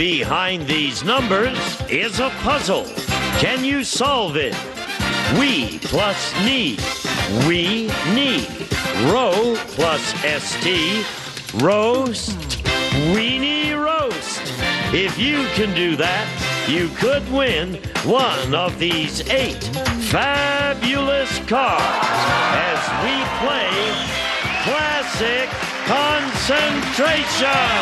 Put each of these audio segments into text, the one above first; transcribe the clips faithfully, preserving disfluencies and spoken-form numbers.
Behind these numbers is a puzzle. Can you solve it? We plus knee. We knee. Row plus S T. Roast. Weenie roast. If you can do that, you could win one of these eight fabulous cards as we play Classic Concentration.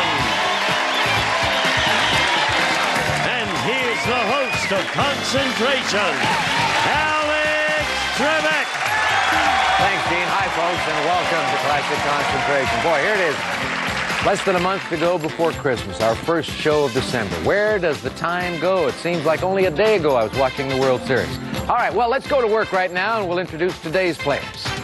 And here's the host of Concentration, Alex Trebek. Thanks, Dean. Hi, folks, and welcome to Classic Concentration. Boy, here it is. Less than a month to go before Christmas, our first show of December. Where does the time go? It seems like only a day ago I was watching the World Series. All right, well, let's go to work right now, and we'll introduce today's players.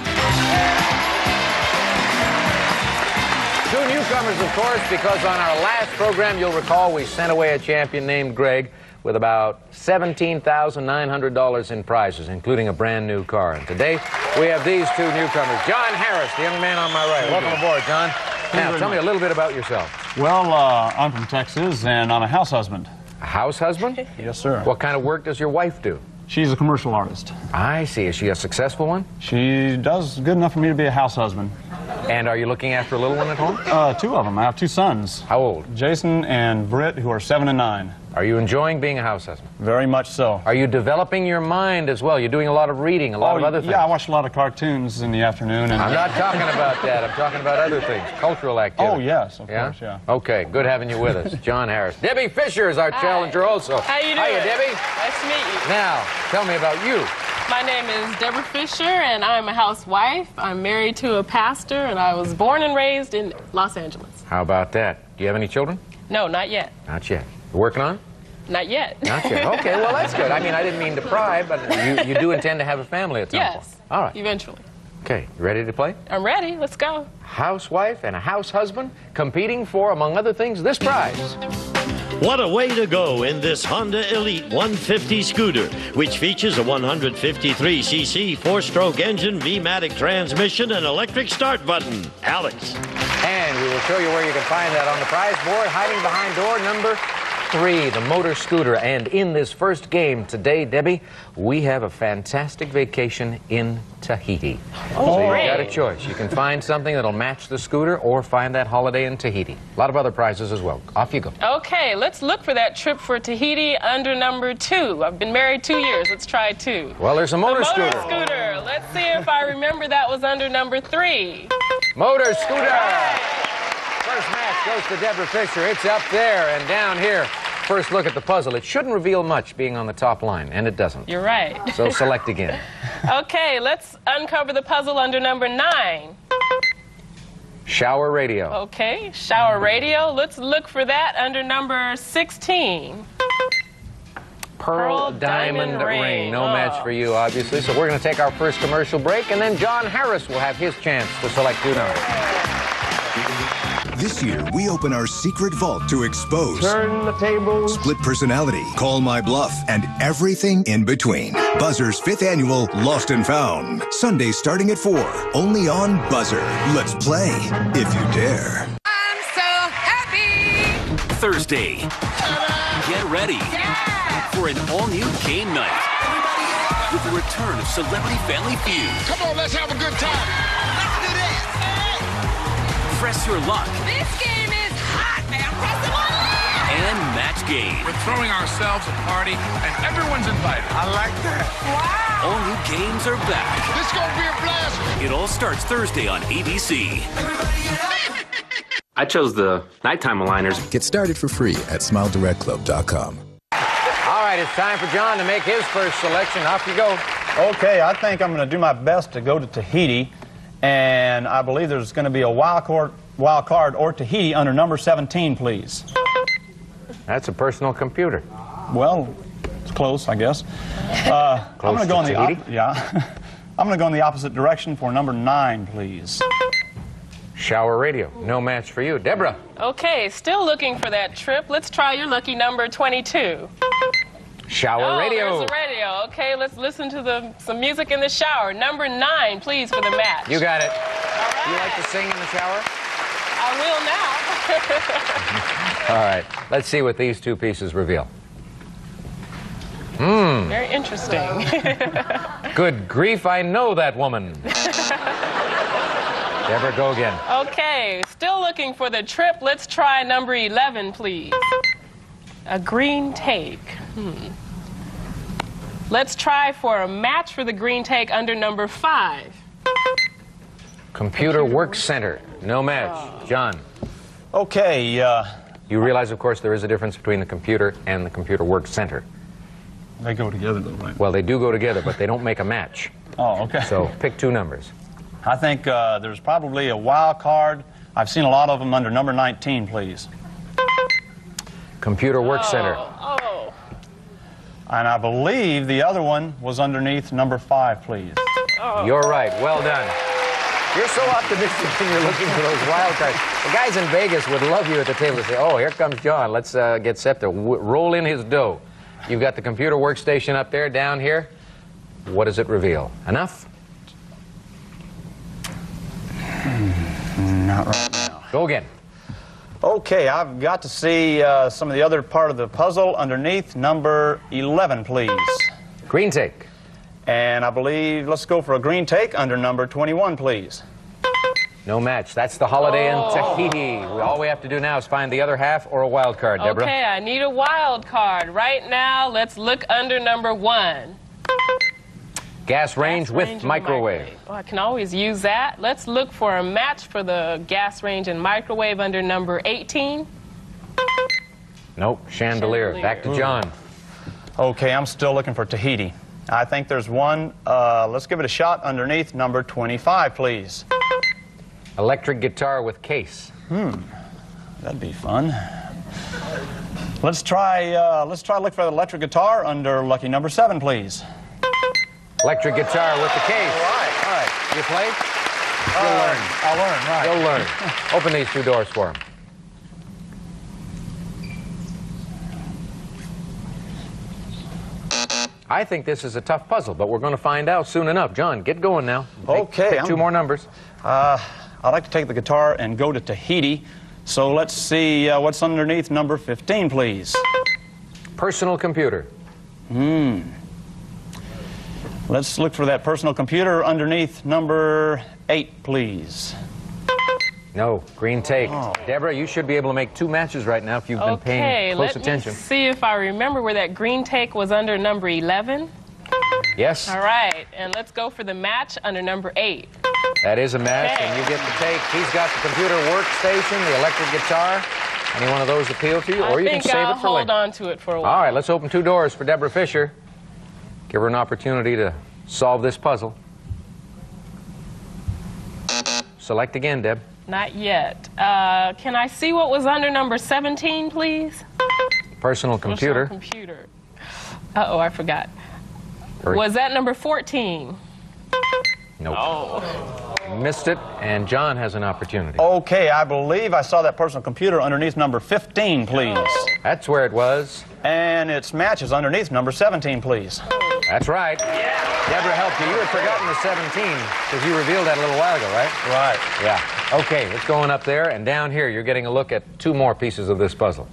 Two newcomers, of course, because on our last program, you'll recall, we sent away a champion named Greg with about seventeen thousand nine hundred dollars in prizes, including a brand new car. And today, we have these two newcomers. John Harris, the young man on my right. Welcome aboard, John. Now, tell me a little bit about yourself. Well, uh, I'm from Texas, and I'm a house husband. A house husband? Yes, sir. What kind of work does your wife do? She's a commercial artist. I see. Is she a successful one? She does good enough for me to be a house husband. And are you looking after a little one at home? Uh, two of them. I have two sons. How old? Jason and Britt, who are seven and nine. Are you enjoying being a house husband? Very much so. Are you developing your mind as well? You're doing a lot of reading, a lot oh, of other things. Yeah, I watch a lot of cartoons in the afternoon. And I'm not talking about that. I'm talking about other things, cultural activity. Oh, yes, of yeah? course, yeah. Okay, good having you with us. John Harris. Debbie Fisher is our Hi. challenger also. How you doing? Hiya, Debbie. Nice to meet you. Now, tell me about you. My name is Debra Fisher, and I'm a housewife. I'm married to a pastor, and I was born and raised in Los Angeles. How about that? Do you have any children? No, not yet. Not yet. You're working on? Not yet. Not yet. Okay, well, that's good. I mean, I didn't mean to pry, but you, you do intend to have a family at some yes. point. All right. Eventually. Okay, you ready to play? I'm ready. Let's go. Housewife and a house husband competing for, among other things, this prize. What a way to go in this Honda Elite one fifty scooter, which features a one hundred fifty-three c c four-stroke engine, V-matic transmission, and electric start button. Alex. And we will show you where you can find that on the prize board, hiding behind door number three, the motor scooter. And in this first game today, Debbie, we have a fantastic vacation in Tahiti. Oh, so great. you've got a choice. You can find something that'll match the scooter or find that holiday in Tahiti. A lot of other prizes as well. Off you go. Okay, let's look for that trip for Tahiti under number two. I've been married two years. Let's try two. Well, there's a motor, a motor scooter. scooter. Let's see if I remember that was under number three. Motor scooter. First match goes to Debra Fisher. It's up there and down here. First look at the puzzle. It shouldn't reveal much being on the top line, and it doesn't. You're right. So select again. Okay, let's uncover the puzzle under number nine. Shower radio. Okay, shower radio. Let's look for that under number sixteen. Pearl, Pearl diamond, diamond ring. ring. No Oh. match for you, obviously. So we're going to take our first commercial break, and then John Harris will have his chance to select two numbers. This year, we open our secret vault to expose Turn the tables. split personality, call my bluff, and everything in between. Buzzer's fifth annual Lost and Found. Sunday starting at four, only on Buzzer. Let's play, if you dare. I'm so happy! Thursday. Get ready Yeah! for an all-new game night with the return of Celebrity Family Feud. Come on, let's have a good time. Let's do this. Press your luck This game is hot, man. Press the button! and match game. We're throwing ourselves a party, and everyone's invited. I like that. Wow! All new games are back. This is gonna be a blast. It all starts Thursday on A B C. I chose the nighttime aligners. Get started for free at smile direct club dot com. All right, it's time for John to make his first selection. Off you go. Okay, I think I'm going to do my best to go to Tahiti, and I believe there's going to be a wild card, wild card or Tahiti under number seventeen, please. That's a personal computer. Well, it's close, I guess. Uh, Close I'm going to go in to the op- Tahiti? yeah. I'm going to go in the opposite direction for number nine, please. Shower radio. No match for you. Deborah. Okay, still looking for that trip. Let's try your lucky number twenty-two. Shower oh, radio. there's the radio. Okay, let's listen to the some music in the shower. Number nine, please, for the match. You got it. All right. You like to sing in the shower? I I will now. All right, let's see what these two pieces reveal. Hmm. Very interesting. Good grief, I know that woman. Debra, go again. Okay, still looking for the trip. Let's try number eleven, please. A green take. Hmm. Let's try for a match for the green take under number five. Computer Work Center. No match. Oh. John. Okay. Uh, you realize, of course, there is a difference between the computer and the Computer Work Center. They go together, though, right? Well, they do go together, but they don't make a match. Oh, okay. So pick two numbers. I think uh, there's probably a wild card. I've seen a lot of them under number nineteen, please. Computer Work oh, Center. Oh. And I believe the other one was underneath number five, please. Oh. You're right. Well done. You're so optimistic when you're looking for those wild cards. The guys in Vegas would love you at the table to say, oh, here comes John. Let's uh, get set to w roll in his dough. You've got the computer workstation up there, down here. What does it reveal? Enough? Not right now. Go again. Okay, I've got to see uh, some of the other part of the puzzle underneath number eleven, please. Green take. And I believe, let's go for a green take under number twenty-one, please. No match. That's the Holiday Oh. in Tahiti. All we have to do now is find the other half or a wild card, Debra. Okay, I need a wild card. Right now, let's look under number one. Gas range Gas with range and microwave. microwave. Oh, I can always use that. Let's look for a match for the gas range and microwave under number eighteen. Nope, chandelier. Chandelier. Back to John. Okay, I'm still looking for Tahiti. I think there's one. Uh, let's give it a shot underneath number twenty-five, please. Electric guitar with case. Hmm, that'd be fun. Let's try. Uh, let's try look for the electric guitar under lucky number seven, please. Electric guitar with the case. All right, all right. You play? Uh, You'll learn. I'll learn. Right. You'll learn. Open these two doors for him. I think this is a tough puzzle, but we're going to find out soon enough. John, get going now. Take, Okay. Pick two I'm- more numbers. Uh, I'd like to take the guitar and go to Tahiti. So let's see uh, what's underneath number fifteen, please. Personal computer. Hmm. Let's look for that personal computer underneath number eight, please. No, green take. Oh. Debra, you should be able to make two matches right now if you've been Okay, paying close let attention. me see if I remember where that green take was under number eleven. Yes, All right, and let's go for the match under number eight. that is a match, Okay. and you get the take. He's got the computer workstation, the electric guitar. Any one of those appeal to you, or I you think can save I'll it for hold later. on to it for a while. All right, let's open two doors for Debra Fisher. Give her an opportunity to solve this puzzle. Select again, Deb. Not yet. Uh, can I see what was under number seventeen, please? Personal computer. Personal computer. Uh-oh, I forgot. Hurry. Was that number fourteen? Nope. Oh. Missed it, and John has an opportunity. Okay, I believe I saw that personal computer underneath number fifteen, please. That's where it was. And its match is underneath number seventeen, please. That's right. Debra helped you. You had forgotten the seventeen, because you revealed that a little while ago, right? Right. Yeah. Okay, let's go on up there, and down here you're getting a look at two more pieces of this puzzle.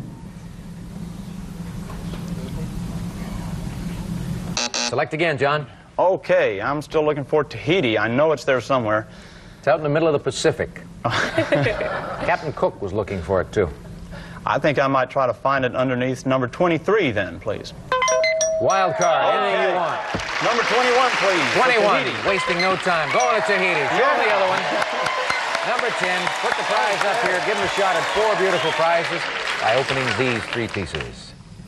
Select again, John. Okay, I'm still looking for Tahiti. I know it's there somewhere. It's out in the middle of the Pacific. Captain Cook was looking for it, too. I think I might try to find it underneath number twenty-three then, please. Wild card, anything Okay. you want. Number twenty-one, please. for twenty-one, Tahiti. wasting no time. Going to Tahiti. Show him the other one. Number ten, put the prize up here. Give him a shot at four beautiful prizes by opening these three pieces.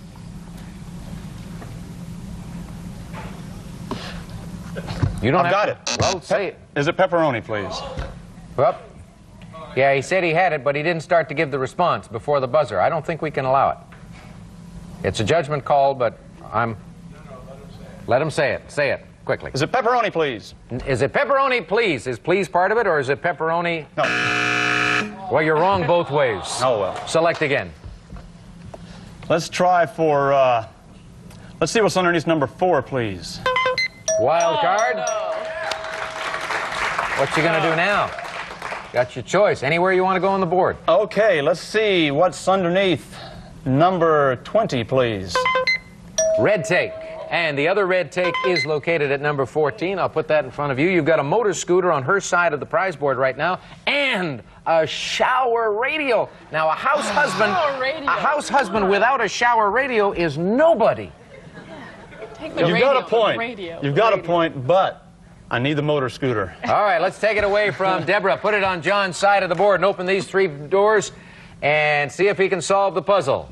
You don't I've have got to, it. Well, say it. Is it pepperoni, please? Well, yeah, he said he had it, but he didn't start to give the response before the buzzer. I don't think we can allow it. It's a judgment call, but I'm... Let him say it. Say it, quickly. Is it pepperoni, please? Is it pepperoni, please? Is please part of it, or is it pepperoni? No. Well, you're wrong both ways. Oh, well. Select again. Let's try for, uh, let's see what's underneath number four, please. Wild card. Oh, What you gonna do now? Got your choice. Anywhere you want to go on the board. Okay, let's see what's underneath number twenty, please. Red take. And the other red take is located at number fourteen. I'll put that in front of you. You've got a motor scooter on her side of the prize board right now, and a shower radio. Now, a house husband, a house husband without a shower radio is nobody. Take the You've radio, got a point. Radio, You've got radio. a point, but I need the motor scooter. All right, let's take it away from Deborah. Put it on John's side of the board and open these three doors and see if he can solve the puzzle.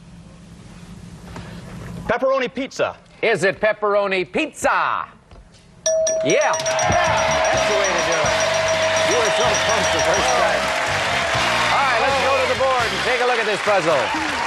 Pepperoni pizza. Is it pepperoni pizza? Yeah. That's the way to do it. You were so pumped the first time. All right, let's go to the board and take a look at this puzzle.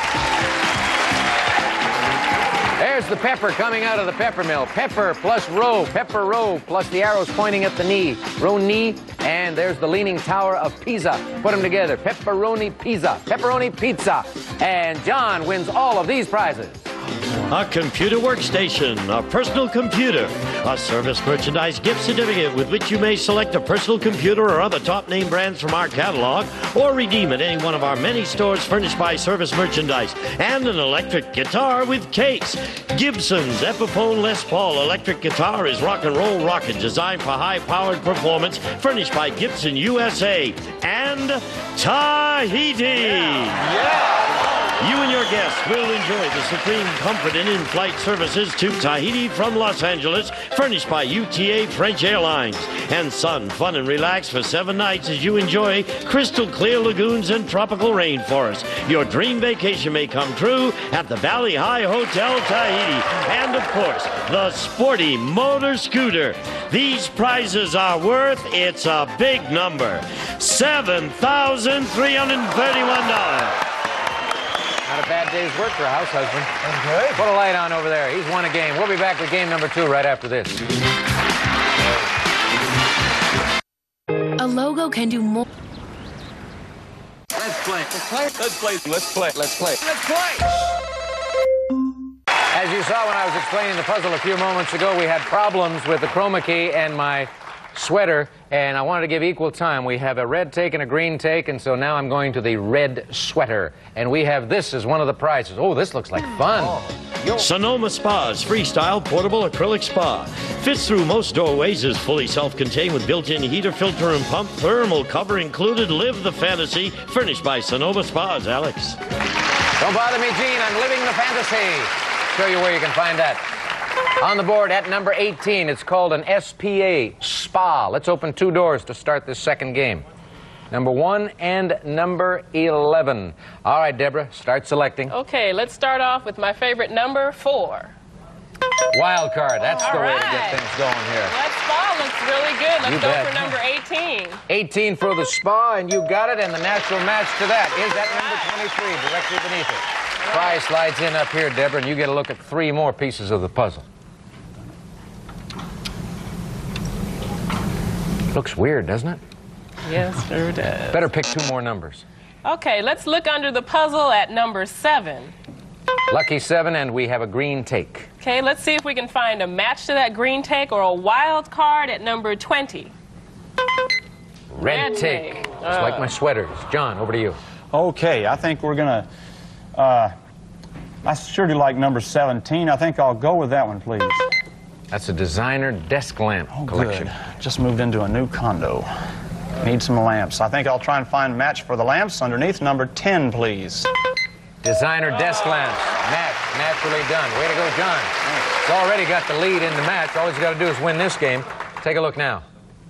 There's the pepper coming out of the pepper mill. Pepper plus row, pepper row plus the arrows pointing at the knee. Row knee, and there's the leaning tower of Pisa. Put them together. Pepperoni pizza. Pepperoni pizza. And John wins all of these prizes. A computer workstation, a personal computer, a service merchandise gift certificate with which you may select a personal computer or other top name brands from our catalog or redeem at any one of our many stores furnished by Service Merchandise, and an electric guitar with case. Gibson's Epiphone Les Paul electric guitar is rock and roll rockin', designed for high-powered performance, furnished by Gibson U S A, and Tahiti. Yeah. Yeah. You and your guests will enjoy the supreme comfort and in-flight services to Tahiti from Los Angeles, furnished by U T A French Airlines. And sun, fun, and relax for seven nights as you enjoy crystal clear lagoons and tropical rainforests. Your dream vacation may come true at the Valley High Hotel Tahiti. And, of course, the sporty motor scooter. These prizes are worth, it's a big number, seven thousand three hundred thirty-one dollars. Not a bad day's work for a house husband. Okay. Put a light on over there. He's won a game. We'll be back with game number two right after this. A logo can do more. Let's play. Let's play. Let's play. Let's play. Let's play. Let's play. As you saw when I was explaining the puzzle a few moments ago, we had problems with the chroma key and my sweater, and I wanted to give equal time. We have a red take and a green take, and so now I'm going to the red sweater. And we have this as one of the prizes. Oh, this looks like fun. Oh. Sonoma Spa's freestyle portable acrylic spa. Fits through most doorways, is fully self-contained with built-in heater, filter, and pump. Thermal cover included. Live the fantasy. Furnished by Sonoma Spas. Alex. Don't bother me, Gene. I'm living the fantasy. Show you where you can find that. On the board at number eighteen, it's called an S P A Spa. Let's open two doors to start this second game. Number one and number eleven. All right, Deborah, start selecting. Okay, let's start off with my favorite number four. Wild card. That's All the way right. to get things going here. That spa looks really good. Let's You go bet. for number eighteen. eighteen for the spa, and you got it, and the natural match to that is at number twenty-three, directly beneath it. Prize slides in up here, Deborah, and you get a look at three more pieces of the puzzle. Looks weird, doesn't it? Yes, sure does. Better pick two more numbers. Okay, let's look under the puzzle at number seven. Lucky seven, and we have a green take. Okay, let's see if we can find a match to that green take or a wild card at number twenty. Red, Red take. take. Just Uh. like my sweaters. John, over to you. Okay, I think we're going to, uh, I sure do like number seventeen. I think I'll go with that one, please. That's a designer desk lamp Oh, collection. good. Just moved into a new condo. Need some lamps. I think I'll try and find a match for the lamps underneath number ten, please. Designer desk lamps. Match. Naturally done. Way to go, John. It's already got the lead in the match. All he's got to do is win this game. Take a look now.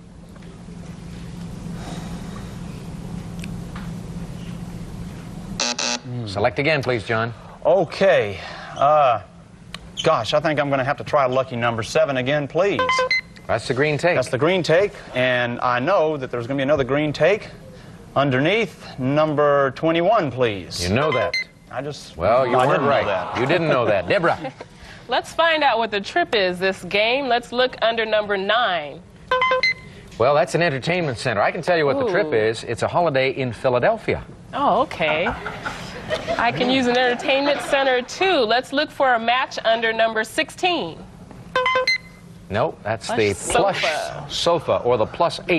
Select again, please, John. Okay. Uh, gosh, I think I'm going to have to try lucky number seven again, please. That's the green take. That's the green take, and I know that there's going to be another green take underneath number twenty-one, please. You know that. I just... Well, you I weren't didn't know right. that. You didn't know that. Debra. Let's find out what the trip is this game. Let's look under number nine. Well, that's an entertainment center. I can tell you what Ooh. the trip is. It's a holiday in Philadelphia. Oh, okay. I can use an entertainment center too. Let's look for a match under number sixteen. No, that's Plush the sofa. plush sofa, or the plus H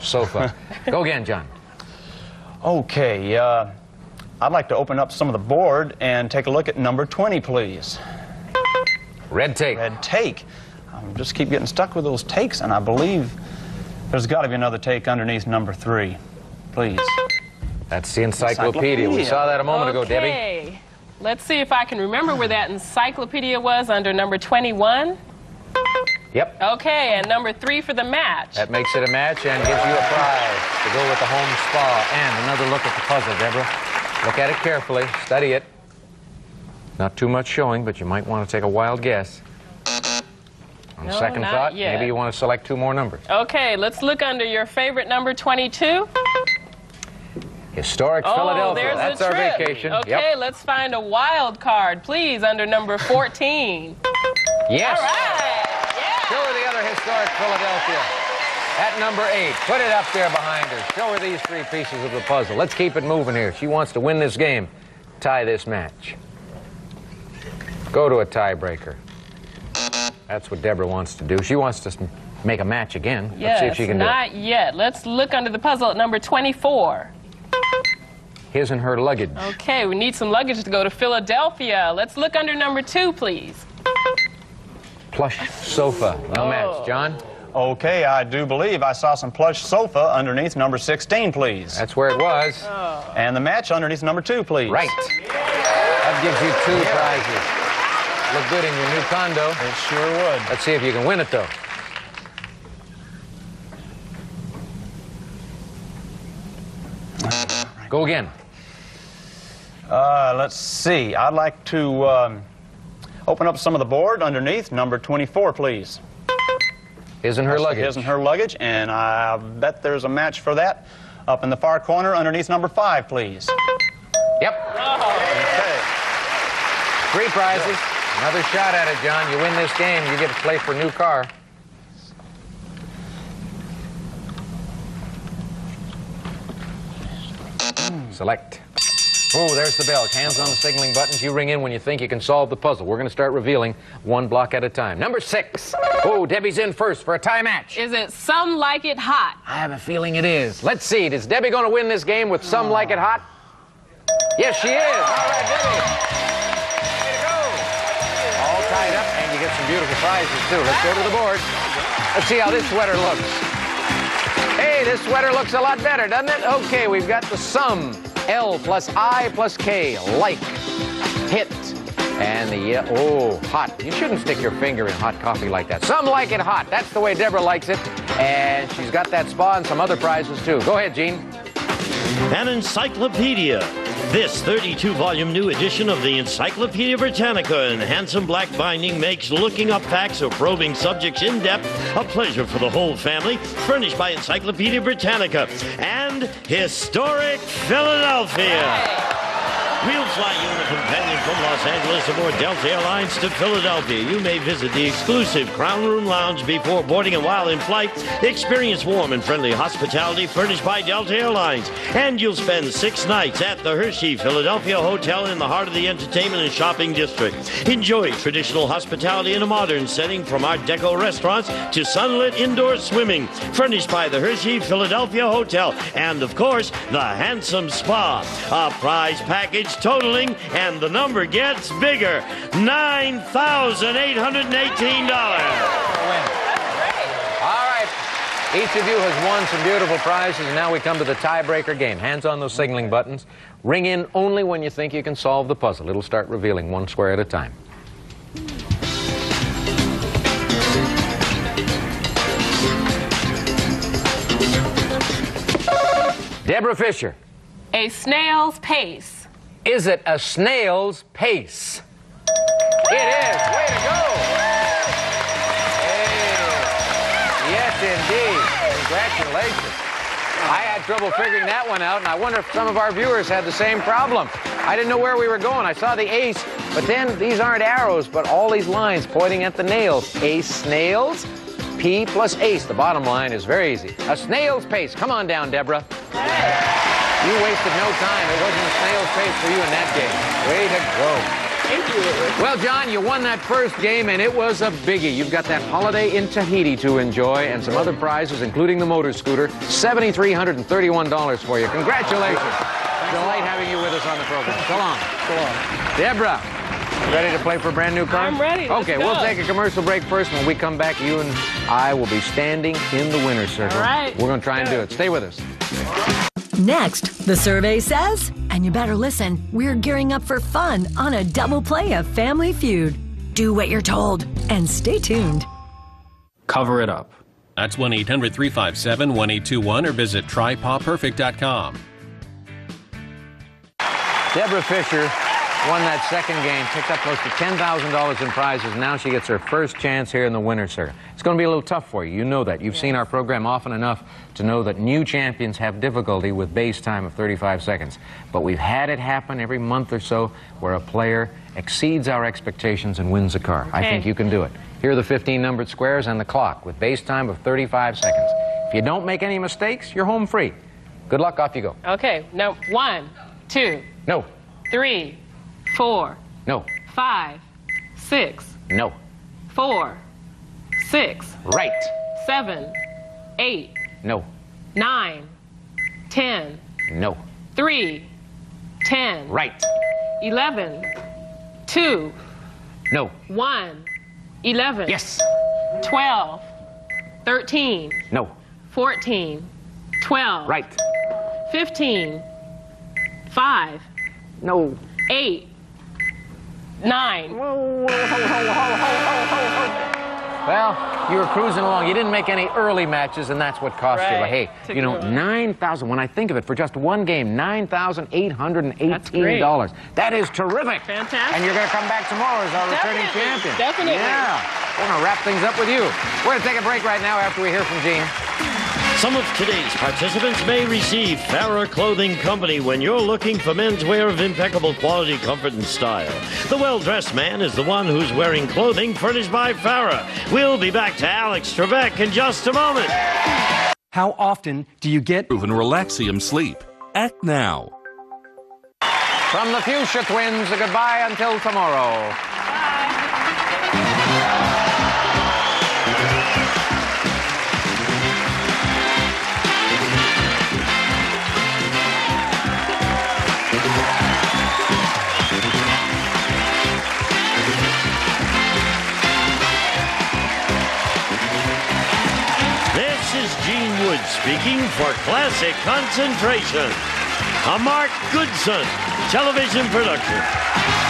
sofa. Go again, John. Okay, uh, I'd like to open up some of the board and take a look at number twenty, please. Red take. Red take. I just keep getting stuck with those takes, and I believe there's got to be another take underneath number three. Please. That's the encyclopedia. We saw that a moment okay. ago, Debbie. Okay. Let's see if I can remember where that encyclopedia was under number twenty-one. Yep. Okay, and number three for the match. That makes it a match and gives you a prize to go with the home spa. And another look at the puzzle, Deborah. Look at it carefully. Study it. Not too much showing, but you might want to take a wild guess. On No, second not thought, yet. maybe you want to select two more numbers. Okay, let's look under your favorite number twenty-two. Historic Oh, Philadelphia. there's That's a our trip. vacation. Okay, Yep. let's find a wild card, please, under number fourteen. Yes. All right. Yeah. Show her the other historic Philadelphia. At number eight. Put it up there behind her. Show her these three pieces of the puzzle. Let's keep it moving here. She wants to win this game. Tie this match. Go to a tiebreaker. That's what Deborah wants to do. She wants to make a match again. Let's Yes, see if she can do it. not yet. Let's look under the puzzle at number twenty-four. His and her luggage. Okay, we need some luggage to go to Philadelphia. Let's look under number two, please. Plush sofa. No Oh. match. John? Okay, I do believe I saw some plush sofa underneath number sixteen, please. That's where it was. Oh. And the match underneath number two, please. Right. That gives you two Yeah. prizes. Look good in your new condo. It sure would. Let's see if you can win it, though. Go again. Uh, let's see. I'd like to um, open up some of the board underneath number twenty-four, please. His and her That's the luggage. His and her luggage, and I bet there's a match for that up in the far corner underneath number five, please. Yep. Okay. Three prizes. Another shot at it, John. You win this game, you get to play for a new car. Select. Oh, there's the bell. Hands on the signaling buttons. You ring in when you think you can solve the puzzle. We're going to start revealing one block at a time. Number six. Oh, Debbie's in first for a tie match. Is it Some Like It Hot? I have a feeling it is. Let's see. Is Debbie going to win this game with Some Like It Hot? Yes, she is. All right, Debbie. Way to go. All tied up, and you get some beautiful prizes, too. Let's go to the board. Let's see how this sweater looks. Hey, this sweater looks a lot better, doesn't it? Okay, we've got the sum. L plus I plus K. Like. Hit. And the, yeah, oh, hot. You shouldn't stick your finger in hot coffee like that. Some like it hot. That's the way Debra likes it. And she's got that spa and some other prizes, too. Go ahead, Gene. An encyclopedia. This thirty-two volume new edition of the Encyclopedia Britannica in handsome black binding makes looking up facts or probing subjects in depth a pleasure for the whole family. Furnished by Encyclopedia Britannica and Historic Philadelphia. We'll fly you and a companion from Los Angeles aboard Delta Airlines to Philadelphia. You may visit the exclusive Crown Room Lounge before boarding, and while in flight, experience warm and friendly hospitality furnished by Delta Airlines. And you'll spend six nights at the Hershey Philadelphia Hotel in the heart of the entertainment and shopping district. Enjoy traditional hospitality in a modern setting, from Art Deco restaurants to sunlit indoor swimming, furnished by the Hershey Philadelphia Hotel. And, of course, the handsome spa. A prize package totaling, and the number gets bigger, nine thousand eight hundred eighteen dollars. All right. Each of you has won some beautiful prizes, and now we come to the tiebreaker game. Hands on those signaling buttons. Ring in only when you think you can solve the puzzle. It'll start revealing one square at a time. Debra Fisher. A snail's pace. Is it a snail's pace? It is. Way to go. Hey. Yes, indeed. Congratulations. I had trouble figuring that one out, and I wonder if some of our viewers had the same problem. I didn't know where we were going. I saw the ace, but then these aren't arrows, but all these lines pointing at the nails. Ace, snails, P plus ace. The bottom line is very easy. A snail's pace. Come on down, Debra. You wasted no time. It wasn't a snail's pace for you in that game. Way to go. Thank you. Well, John, you won that first game, and it was a biggie. You've got that holiday in Tahiti to enjoy and some other prizes, including the motor scooter. seven thousand three hundred thirty-one dollars for you. Congratulations. Delight having you with us on the program. So long. So long. Debra, ready to play for a brand new car? I'm ready. Let's Okay, go. we'll take a commercial break first. When we come back, you and I will be standing in the winner's circle. All right. We're going to try and do it. Stay with us. Next, the survey says, and you better listen, we're gearing up for fun on a double play of Family Feud. Do what you're told and stay tuned. Cover it up. That's one eight hundred three five seven one eight two one or visit try paw perfect dot com. Debra Fisher won that second game, picked up close to ten thousand dollars in prizes. Now she gets her first chance here in the winner's circle. It's going to be a little tough for you. You know that. You've seen our program often enough to know that new champions have difficulty with base time of thirty-five seconds. But we've had it happen every month or so where a player exceeds our expectations and wins a car. I Okay. think you can do it. Here are the fifteen numbered squares and the clock with base time of thirty-five seconds. If you don't make any mistakes, you're home free. Good luck. Off you go. Okay, now one, two, No. three, four, No. five, six, No. four, six, Right. seven, eight, No. nine, ten, No. three, ten, Right. eleven, two, No. one, eleven, Yes. twelve, thirteen, No. fourteen, twelve, Right. fifteen, five, No. eight, nine. Well, you were cruising along. You didn't make any early matches, and that's what cost you. But Right. hey, Took you know, you a- nine thousand. When I think of it, for just one game, nine thousand eight hundred and eighteen dollars. That is terrific. Fantastic. And you're going to come back tomorrow as our returning Definitely, champion. definitely. Yeah. We're going to wrap things up with you. We're going to take a break right now after we hear from Gene. Some of today's participants may receive Farrah Clothing Company when you're looking for menswear of impeccable quality, comfort, and style. The well-dressed man is the one who's wearing clothing furnished by Farrah. We'll be back to Alex Trebek in just a moment. How often do you get proven Relaxium sleep? Act now. From the Fuchsia Twins, a goodbye until tomorrow. This is Gene Wood speaking for Classic Concentration, a Mark Goodson television production.